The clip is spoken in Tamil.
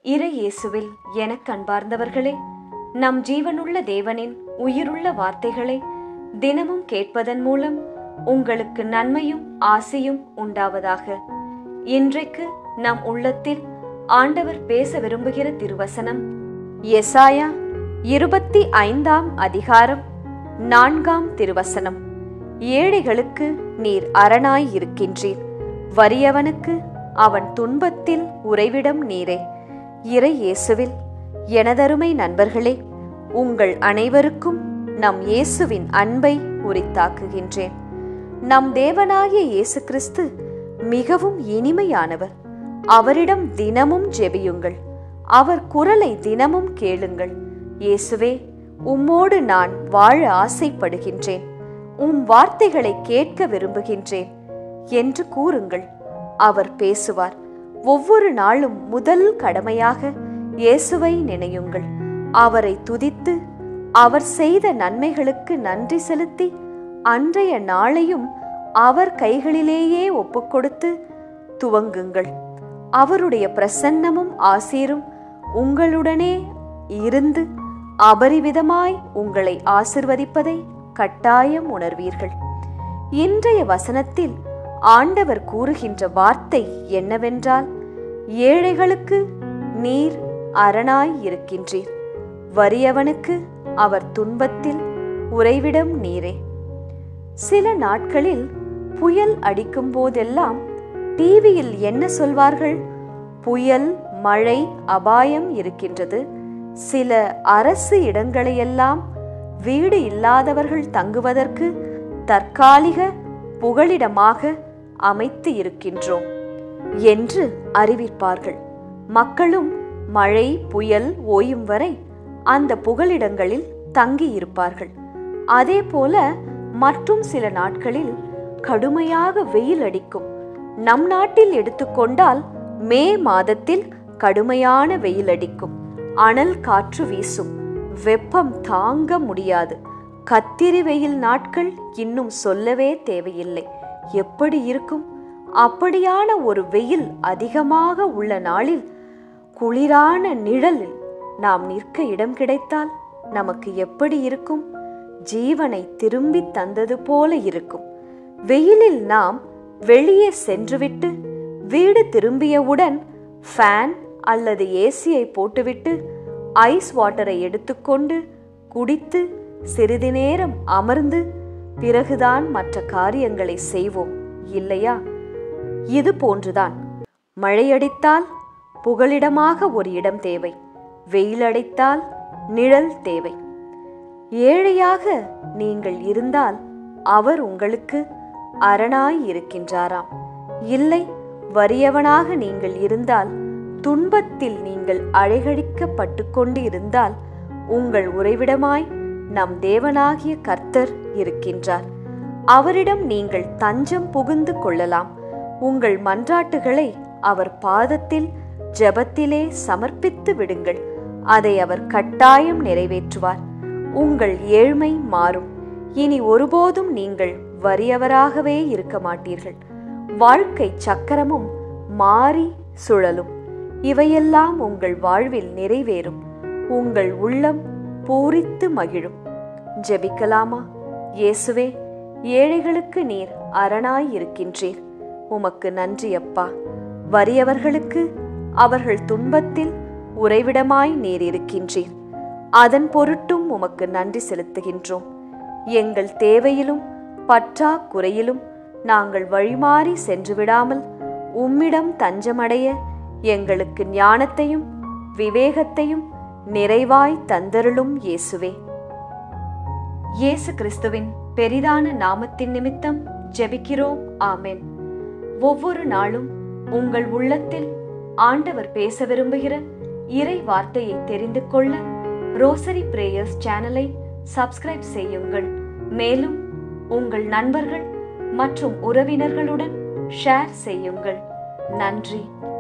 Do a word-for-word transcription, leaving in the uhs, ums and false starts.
இறை இயேசுவில் எனக் அன்பார்ந்தவர்களே, நம் ஜீவனுள்ள தேவனின் உயிருள்ள வார்த்தைகளை தினமும் கேட்பதன் மூலம் உங்களுக்கு நன்மையும் ஆசையும் உண்டாவதாக. இன்றைக்கு நம் உள்ளத்தில் ஆண்டவர் பேச விரும்புகிற திருவசனம் எசாயா இருபத்தி ஐந்தாம் அதிகாரம் நான்காம் திருவசனம். ஏழைகளுக்கு நீர் அரணாய் இருக்கின்றீர், வறியவனுக்கு அவன் துன்பத்தில் உறைவிடம் நீரே. இறை இயேசுவில் எனதருமை நண்பர்களே, உங்கள் அனைவருக்கும் நம் இயேசுவின் அன்பை உரித்தாக்குகின்றேன். நம் தேவனாகிய இயேசு கிறிஸ்து மிகவும் இனிமையானவர். அவரிடம் தினமும் ஜெபியுங்கள், அவர் குரலை தினமும் கேளுங்கள். இயேசுவே, உம்மோடு நான் வாழ ஆசைப்படுகின்றேன், உம் வார்த்தைகளை கேட்க விரும்புகின்றேன் என்று கூறுங்கள். அவர் பேசுவார். ஒவ்வொரு நாளும் முதல் கடமையாக இயேசுவை நினையுங்கள். அவரை துதித்து அவர் செய்த நன்மைகளுக்கு நன்றி செலுத்தி அன்றைய நாளையும் அவர் கைகளிலேயே ஒப்புக்கொடுத்து துவங்குங்கள். அவருடைய பிரசன்னமும் ஆசீரும் உங்களுடனே இருந்து அபரிவிதமாய் உங்களை ஆசிர்வதிப்பதை கட்டாயம் உணர்வீர்கள். இன்றைய வசனத்தில் ஆண்டவர் கூறுகின்ற வார்த்தை என்னவென்றால், ஏழைகளுக்கு நீர் அரணாய் இருக்கின்றீர், வறியவனுக்கு அவர் துன்பத்தில் உறைவிடம் நீரே. சில நாட்களில் புயல் அடிக்கும் போதெல்லாம் டிவியில் என்ன சொல்வார்கள்? புயல், மழை அபாயம் இருக்கின்றது. சில அரசு இடங்களையெல்லாம் வீடு இல்லாதவர்கள் தங்குவதற்கு தற்காலிக புகலிடமாக அமைத்து இருக்கின்றோம் என்று அறிவிப்பார்கள். மக்களும் மழை புயல் ஓயும் வரை அந்த புகலிடங்களில் தங்கியிருப்பார்கள். அதே போல மற்றும் சில நாட்களில் கடுமையாக வெயில் அடிக்கும். நம் நாட்டில் எடுத்துக்கொண்டால் மே மாதத்தில் கடுமையான வெயில் அடிக்கும், அனல் காற்று வீசும், வெப்பம் தாங்க முடியாது. கத்திரி வெயில் நாட்கள் இன்னும் சொல்லவே தேவையில்லை. எப்படி இருக்கும்? அப்படியான ஒரு வெயில் அதிகமாக உள்ள நாளில் குளிரான நிழலில் நாம் நிற்க இடம் கிடைத்தால் நமக்கு எப்படி இருக்கும்? ஜீவனை திரும்பி தந்தது போல இருக்கும். வெயிலில் நாம் வெளியே சென்றுவிட்டு வீடு திரும்பியவுடன் ஃபேன் அல்லது ஏசியை போட்டுவிட்டு ஐஸ் வாட்டரை எடுத்துக்கொண்டு குடித்து சிறிது நேரம் அமர்ந்து பிறகுதான் மற்ற காரியங்களை செய்வோம், இல்லையா? இது போன்றுதான் மழையடித்தால் புகலிடமாக ஒரு இடம் தேவை, வெயிலடித்தால் நிழல் தேவை. ஏழையாக நீங்கள் இருந்தால் அவர் உங்களுக்கு அரணாய் இருக்கின்றாராம். இல்லை, வறியவனாக நீங்கள் இருந்தால், துன்பத்தில் நீங்கள் அழைகழிக்கப்பட்டு கொண்டு இருந்தால் உங்கள் உறைவிடமாய் நம் தேவனாகிய கர்த்தர் இருக்கின்றார். அவரிடம் நீங்கள் தஞ்சம் புகுந்து கொள்ளலாம். உங்கள் மன்றாட்டுகளை அவர் பாதத்தில் ஜெபத்திலே சமர்ப்பித்து விடுங்கள். அதை அவர் கட்டாயம் நிறைவேற்றுவார். உங்கள் ஏழ்மை மாறும். இனி ஒருபோதும் நீங்கள் வறியவராகவே இருக்க மாட்டீர்கள். வாழ்க்கை சக்கரமும் மாறி சுழலும். இவையெல்லாம் உங்கள் வாழ்வில் நிறைவேறும். உங்கள் உள்ளம் பூரித்து மகிழும். ஜெபிக்கலாமா? இயேசுவே, ஏழைகளுக்கு நீர் அரணாய் இருக்கின்றீர். உமக்கு நன்றி அப்பா. வறியவர்களுக்கு அவர்கள் துன்பத்தில் உறைவிடமாய் நீர் இருக்கின்றீர். அதன் பொருட்டும் உமக்கு நன்றி செலுத்துகின்றோம். எங்கள் தேவையிலும் பற்றாக்குறையிலும் நாங்கள் வழிமாறி சென்று விடாமல் உம்மிடம் தஞ்சமடைய எங்களுக்கு ஞானத்தையும் விவேகத்தையும் நிறைவாய் தந்தருளும் இயேசுவே. இயேசு கிறிஸ்துவின் பெரிதான நாமத்தின் நிமித்தம் ஜெபிக்கிறோம். ஆமென். ஒவ்வொரு நாளும் உங்கள் உள்ளத்தில் ஆண்டவர் பேச விரும்புகிற இறை வார்த்தையை தெரிந்து கொள்ள ரோசரி பிரேயர்ஸ் சேனலை சப்ஸ்கிரைப் செய்யுங்கள். மேலும் உங்கள் நண்பர்கள் மற்றும் உறவினர்களுடன் ஷேர் செய்யுங்கள். நன்றி.